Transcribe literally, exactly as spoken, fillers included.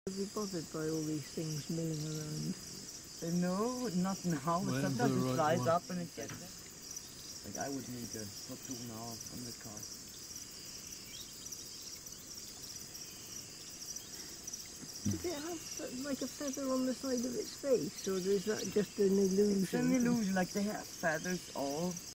Are you bothered by all these things milling around? Uh, no, not now, but When's sometimes the it right flies one? up and it gets it. Like I would need a platoon now on the car. Does it have uh, like a feather on the side of its face, or is that just an illusion? It's an illusion, like they have feathers all